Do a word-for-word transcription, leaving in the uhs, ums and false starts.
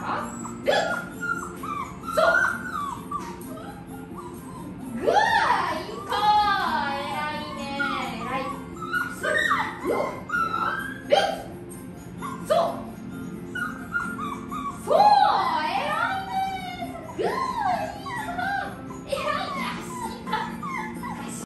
グー、そう、グー、いい子、偉いね、偉い。そう、グー。